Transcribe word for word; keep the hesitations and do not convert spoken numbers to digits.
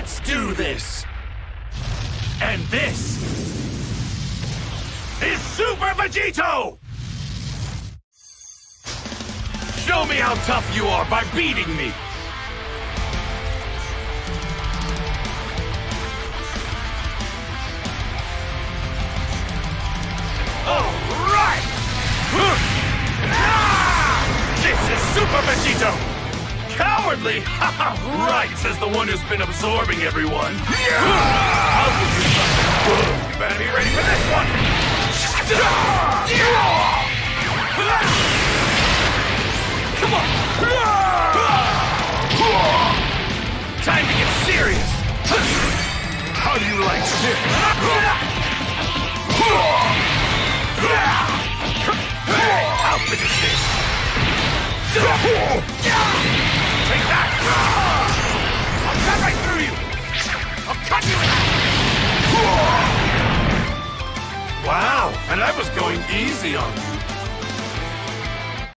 Let's do this! And this is Super Vegito! Show me how tough you are by beating me! Alright! This is Super Vegito! Cowardly? Haha, right, says the one who's been absorbing everyone. I'll give you something good. You better be ready for this one! Come on! Time to get serious! How do you like this? How big is this? Take that! I'll cut right through you! I'll cut you in half! Wow, and I was going easy on you.